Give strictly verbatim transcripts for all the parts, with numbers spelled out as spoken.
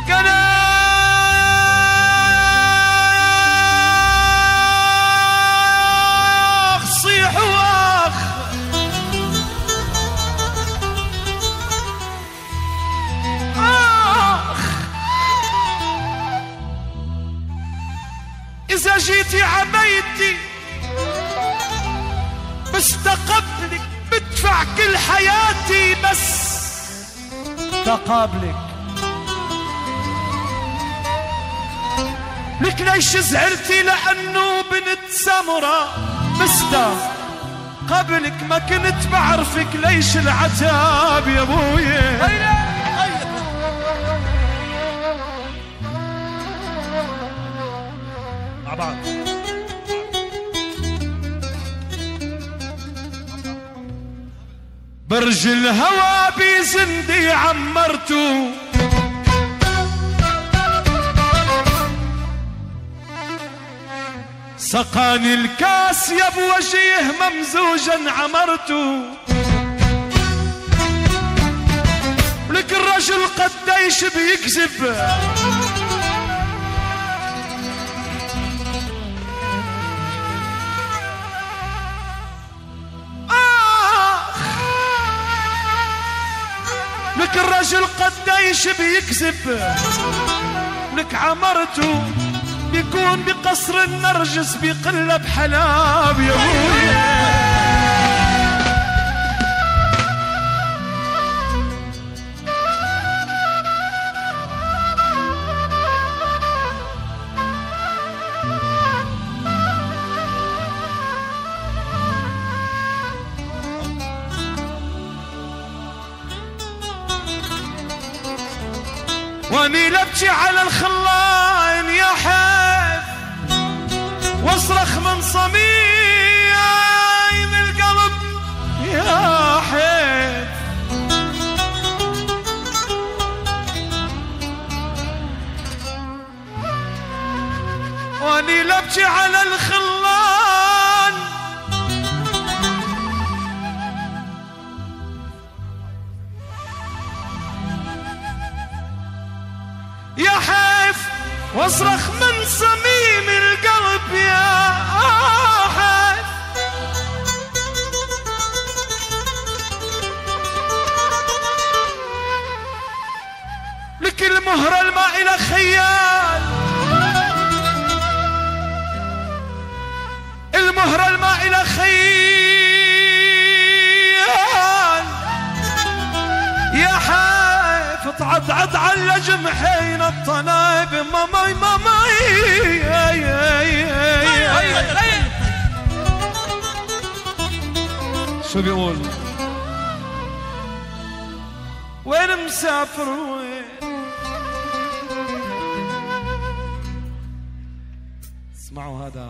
قال اخ صيح واخ اخ اذا جيتي عبيتي بستقبلك بدفع كل حياتي بس تقابلك. لك ليش زعلتي؟ لأنه بنت سمرة بستا قبلك ما كنت بعرفك. ليش العتاب يا ابويا؟ مع بعض. برج الهوى بزندي عمرته سقاني الكاس يا بوجيه ممزوجا عمرته. ولك الرجل قديش بيكذب لك الرجل قديش بيكذب. لك عمرته بيكون بقصر النرجس بيقلب حلاب يا ابويا. واني لبكي على الخلاين يا حيف واصرخ من صميم القلب يا حيف. واني لبكي على الخلان يا حيف واصرخ من صميم القلب يا حيف. لك المهرة الماء إلى خيال المهرة الماء إلى خيال يا حيف. تعضعض على جمحين الطنايب ماماي ماماي. شو بيقول؟ وين مسافر وين؟ اسمعوا هذا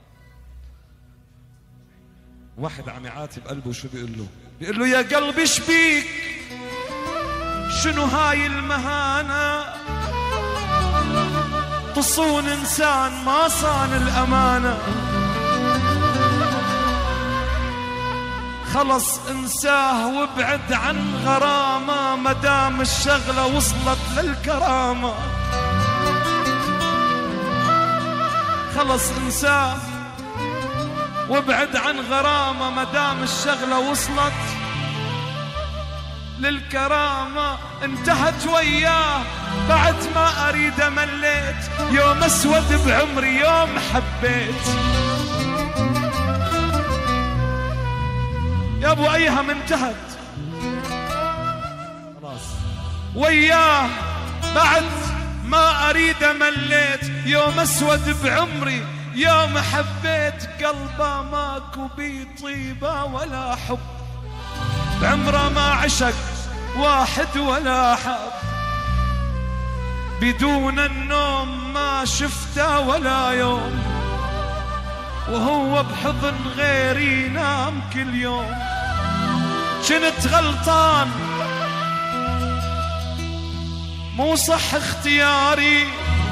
واحد عم يعاتب قلبه. شو بيقول له؟ بيقول له يا قلبي شبيك شنو هاي المهانة؟ تصون إنسان ما صان الأمانة. خلص انساه وابعد عن غرامة مدام الشغلة وصلت للكرامة. خلص انساه وابعد عن غرامة مدام الشغلة وصلت للكرامة. انتهت وياه بعد ما أريد مليت يوم أسود بعمري يوم حبيت. يا أبو أيهم انتهت خلاص وياه بعد ما أريد مليت يوم أسود بعمري يوم حبيت. قلبه ماكو بي طيبة ولا حب بعمره ما عشق واحد ولا حب. بدون النوم ما شفته ولا يوم وهو بحضن غيري ينام كل يوم. كنت غلطان مو صح اختياري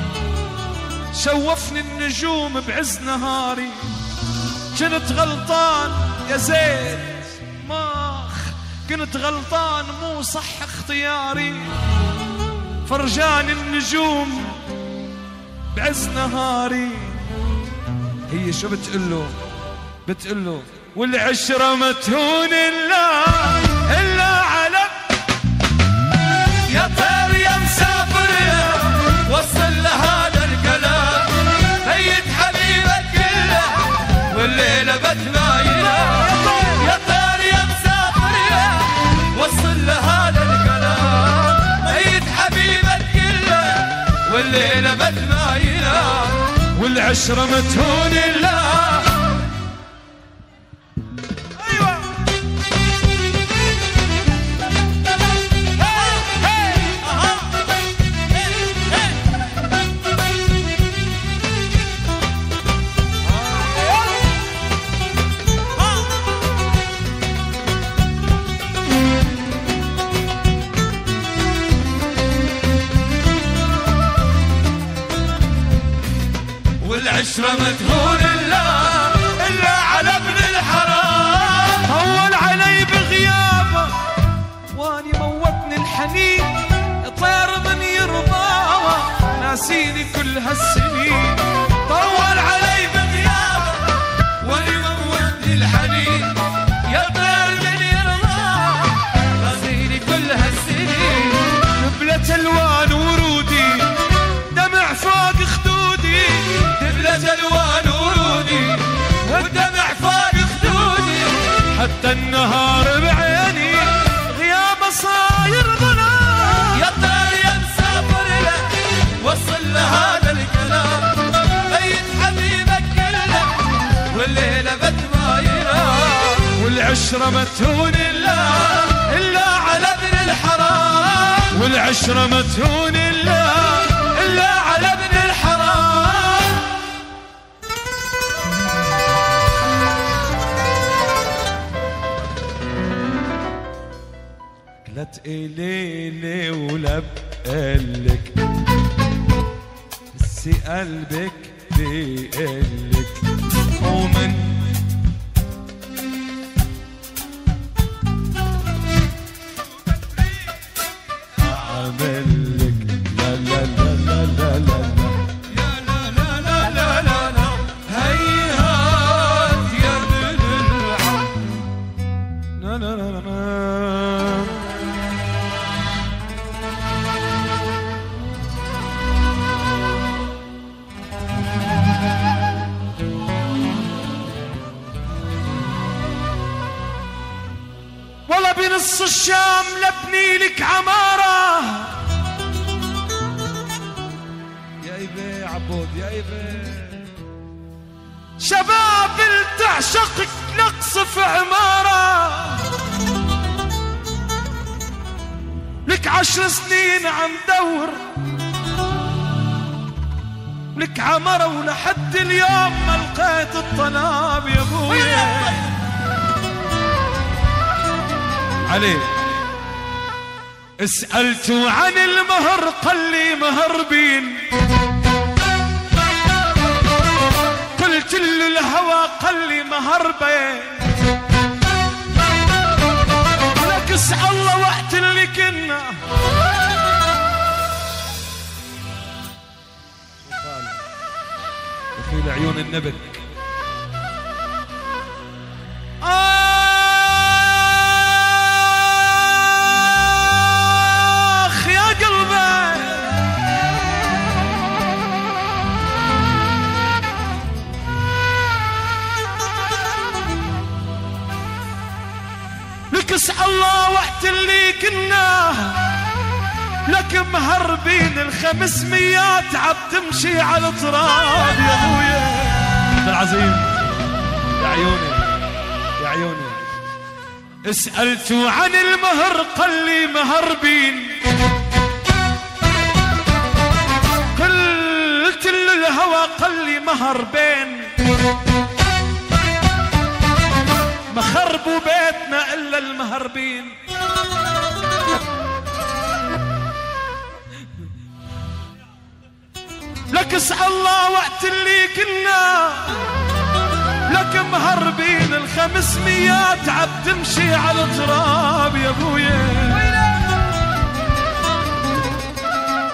شوفني النجوم بعز نهاري. كنت غلطان يا زيد ما كنت غلطان مو صح اختياري فرجان النجوم بعز نهاري. هي شو بتقله؟ بتقله والعشرة ما تهون إلا إلا على يا طير يا مسافر يا وصل لهذا الكلام هيد حبيبك كله والليلة بتنايله. يا طير يا مسافر يا وصل لهذا الكلام هيد حبيبك كله والليلة بتنايله والعشرة ما تهون إلا. والعشرة ما تهون إلا إلا على ابن الحرام. هون علي بغيابه واني موتني الحنين طير من يرضاوه ناسيني كل هالسنين. طول علي بغيابه واني موتني الحنين يا طير من يرضاوه ناسيني كل هالسنين. دبلة الوان ورودي دمع فوق خدودي دبلة الوان ورودي والدمع فوق خدودي حتى النهار بعيني غيابه صاير ظلام. يا طير يا مسافر له وصل لهذا الكلام بيت حبيبك كله والليلة بتمايره والعشرة ما تهون إلا إلا على ابن الحرام. والعشرة ما تهون إلا إلا على ابن الحرام. قلت إلي لي ولا بقلك بس قلبك بيقلك ومن أعملك لا لا لا لا لا لا يا لا لا لا لا لا لا هيهات يا ابن العم لا لا لا لا. والله بنص الشام لبني لك عمارة يا ايبي عبود يا ايبي شباب تعشقك نقصف عمارة لك عشر سنين عم دور لك عمرة ولحد اليوم ما لقيت الطناب يا ابويا علي. اسألته عن المهر قال لي مهربين قلت له الهوى قال لي مهربين لك اسأل الله وقت اللي كنا وفي لعيون النبك اسأل الله وقت اللي كنا لك مهربين الخمسميات عم تمشي على التراب يا ابويا عبد العظيم يا عيوني يا عيوني. اسألته عن المهر قال لي مهربين قلت له الهوى قال لي مهربين ما خربوا بيتنا إلا المهربين. لك اسأل الله وقت اللي كنا لك مهربين الخمسميات عم تمشي على التراب يا ابويا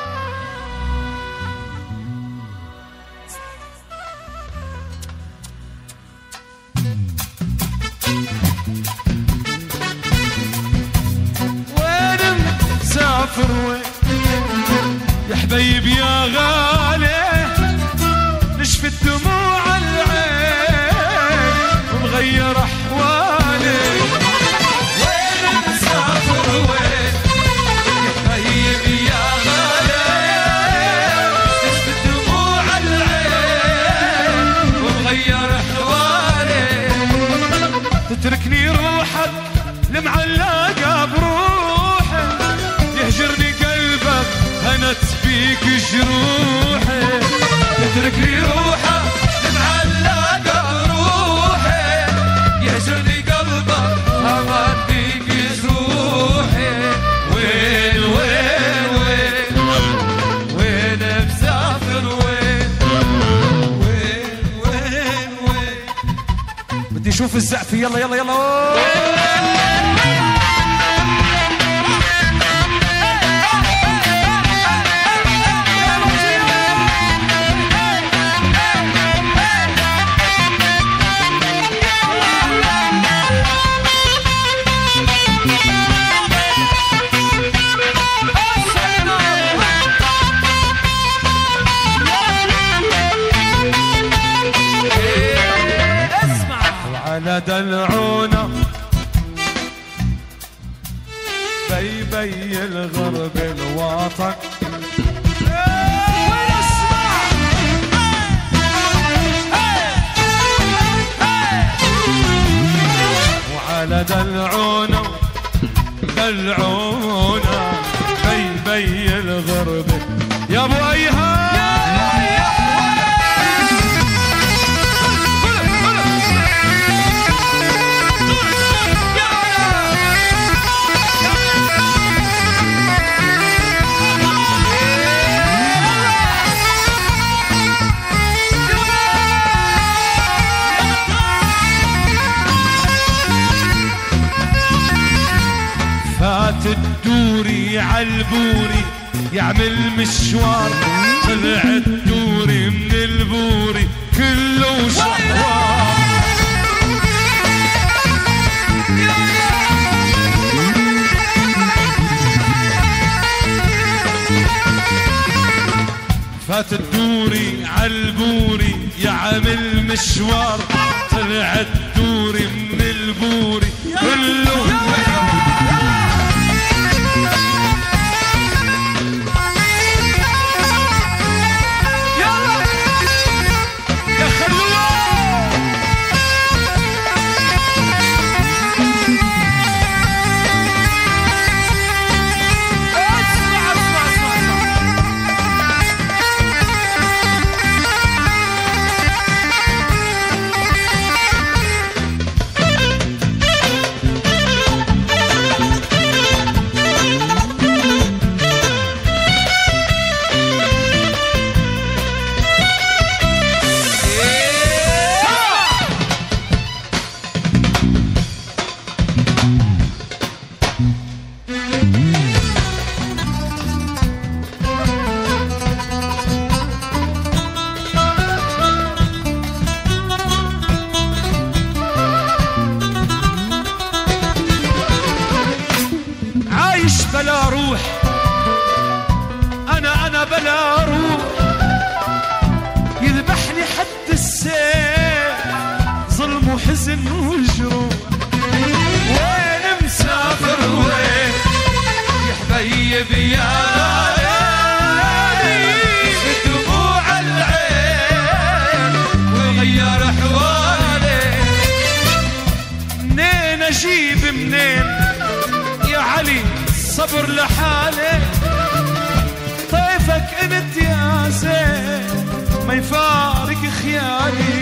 حبيب يا غالي نشفي الدموع العين ومغير احوالي. وين مسافر وين يا حبيب يا غالي نشفي الدموع العين ومغير احوالي. تتركني روحك المعلقة بروحي يهجرني قلبك هنت بيك جروحي. تتركني روحك المعلقة بروحي يهجرني قلبك هنت بيك جروحي. وين وين وين وين مسافر وين وين وين وين. بدي اشوف الزقف يلا يلا يلا. على دلعونا بي بي الغرب الوطن وعلى دلعونا دلعونا بي بي الغرب يا ابو ايها. فات الدوري عالبوري يعمل مشوار طلع الدوري من البوري كله شوار. فات الدوري عالبوري يعمل مشوار طلع الدوري من البوري كله بلا روح أنا أنا بلا روح يذبحني حد السيف ظلم وحزن وجروح. وين مسافر وين يا حبيب يا غالي دموع العين وغير أحوالي. منين أجيب منين يا علي صبر لحالي طيفك انت يا زين ما يفارق خيالي.